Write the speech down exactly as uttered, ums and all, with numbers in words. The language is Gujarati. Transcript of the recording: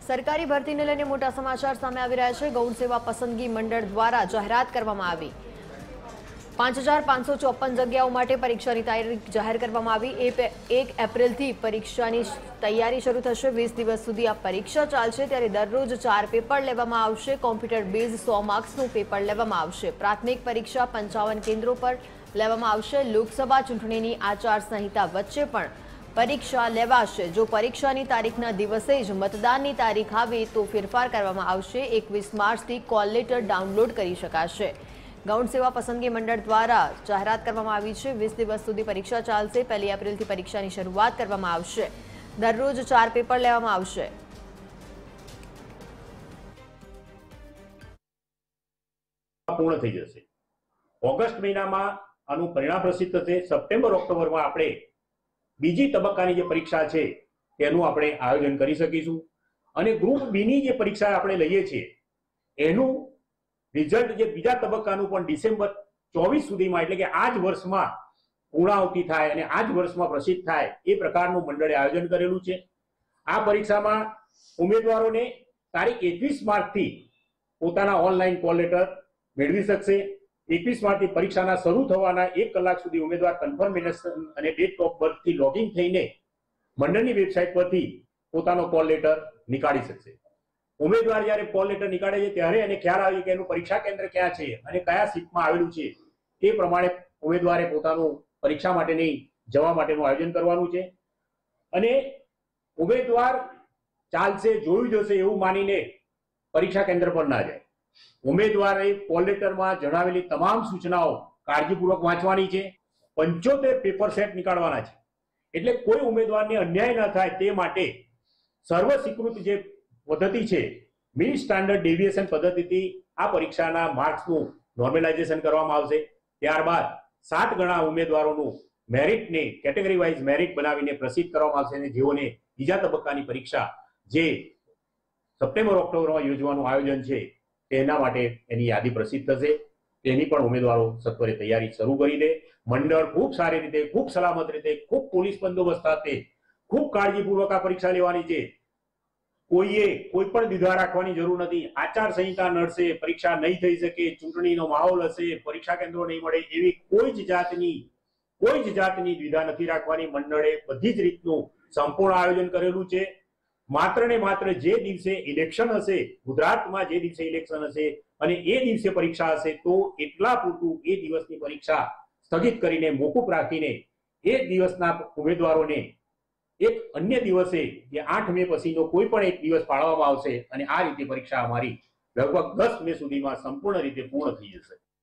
સરકારી ભરતીને લઈને મોટા સમાચાર સામે આવી રહ્યા છે। ગૌણ સેવા પસંદગી મંડળ દ્વારા જાહેરાત કરવામાં આવી। પાંચ હજાર પાંચસો ચોપન જગ્યાઓ માટે પરીક્ષાની તારીખ જાહેર કરવામાં આવી। એક એપ્રિલથી પરીક્ષાની તૈયારી શરૂ થશે। વીસ દિવસ સુધી આ પરીક્ષા ચાલશે, ત્યારે દરરોજ ચાર પેપર લેવામાં આવશે। કોમ્પ્યુટર બેઝ સો માર્ક્સનું પેપર લેવામાં આવશે। પ્રાથમિક પરીક્ષા પંચાવન કેન્દ્રો પર લેવામાં આવશે। લોકસભા ચૂંટણીની આચારસંહિતા વચ્ચે પણ પરીક્ષા લેવાશે। જો પરીક્ષાની તારીખના દિવસે જ મતદાનની તારીખ આવે તો ફેરફાર કરવામાં આવશે। એકવીસ માર્ચથી કોલ લેટર ડાઉનલોડ કરી શકાશે। ગૌણ સેવા પસંદગી મંડળ દ્વારા જાહેરાત કરવામાં આવી છે। વીસ દિવસ સુધી પરીક્ષા ચાલશે। પહેલી એપ્રિલથી પરીક્ષાની શરૂઆત કરવામાં આવશે। દરરોજ ચાર પેપર લેવામાં આવશે। પૂર્ણ થઈ જશે। ઓગસ્ટ મહિનામાં આનું પરિણામ પ્રસિદ્ધ થશે। સપ્ટેમ્બર ઓક્ટોબરમાં આપણે બીજી તબક્કાની જે પરીક્ષા છે તેનું આપણે આયોજન કરી શકીશું। અને ગ્રુપ બી ની જે પરીક્ષા આપણે લઈએ છીએ એનું રિઝલ્ટ જે બીજા તબક્કાનું પણ ડિસેમ્બર ચોવીસ સુધીમાં એટલે કે આ જ વર્ષમાં પૂર્ણાહુતિ થાય અને આ જ વર્ષમાં પ્રસિદ્ધ થાય એ પ્રકારનું મંડળે આયોજન કરેલું છે। આ પરીક્ષામાં ઉમેદવારોને તારીખ એકવીસ માર્ચથી પોતાના ઓનલાઈન કોલ લેટર મેળવી શકશે। એકવીસ માર્ચથી પરીક્ષાના શરૂ થવાના એક કલાક સુધી ઉમેદવાર કન્ફર્મેશન અને ડેટ ઓફ બર્થથી લોગિન થઈને મંડળની વેબસાઇટ પરથી પોતાનો કોલ લેટર નીકાળી શકશે। ઉમેદવાર જ્યારે કોલ લેટર નીકાળે છે ત્યારે એને ખ્યાલ આવે કે એનું પરીક્ષા કેન્દ્ર ક્યાં છે અને કયા સીટમાં આવેલું છે તે પ્રમાણે ઉમેદવારે પોતાનું પરીક્ષા માટેની જવા માટેનું આયોજન કરવાનું છે। અને ઉમેદવાર ચાલશે જોયું જશે એવું માનીને પરીક્ષા કેન્દ્ર પર ના જાય। ઉમેદવારે કોલ લેટરમાં જણાવેલી તમામ સૂચનાઓ કાળજીપૂર્વક વાંચવાની છે। પંચોતેર પેપર સેટ નીકાળવાના છે, એટલે કોઈ ઉમેદવારને અન્યાય ન થાય તે માટે સર્વ સ્વીકૃત જે પદ્ધતિ છે મિન સ્ટાન્ડર્ડ ડેવિએશન પદ્ધતિથી આ પરીક્ષાના માર્ક્સનું નોર્મલાઇઝેશન કરવામાં આવશે। ત્યારબાદ સાત ગણા ઉમેદવારોનું મેરિટને કેટેગરી વાઇઝ મેરિટ બનાવીને પ્રસિદ્ધ કરવામાં આવશે અને જેઓને બીજા તબક્કાની પરીક્ષા જે સપ્ટેમ્બર ઓક્ટોબરમાં યોજવાનું આયોજન છે તેના માટે એની યાદી પ્રસિદ્ધ થશે। તેની પણ ઉમેદવારો સત્વરે તૈયારી શરૂ કરી દે। મંડળ ખૂબ સારી રીતે, ખૂબ સલામત રીતે, ખૂબ પોલીસ બંદોબસ્ત સાથે ખૂબ કાળજીપૂર્વક આ પરીક્ષા લેવાની છે। કોઈએ કોઈ પણ દ્વિધા રાખવાની જરૂર નથી। આચાર સંહિતા નડશે, પરીક્ષા નહીં થઈ શકે, ચૂંટણીનો માહોલ હશે, પરીક્ષા કેન્દ્રો નહીં મળે, એવી કોઈ જ જાતની કોઈ જ જાતની દ્વિધા નથી રાખવાની। મંડળે બધી જ રીતનું સંપૂર્ણ આયોજન કરેલું છે। માત્ર ને માત્ર જે દિવસે ઇલેક્શન હશે, ગુજરાતમાં જે દિવસે ઇલેક્શન હશે અને એ દિવસે પરીક્ષા હશે તો એટલા પૂરતું એ દિવસની પરીક્ષા સ્થગિત કરીને મોકૂફ રાખીને એ દિવસના ઉમેદવારોને એક અન્ય દિવસે જે આઠ મે પછીનો કોઈ પણ એક દિવસ પાળવામાં આવશે અને આ રીતે પરીક્ષા અમારી લગભગ દસ મે સુધીમાં સંપૂર્ણ રીતે પૂર્ણ થઈ જશે।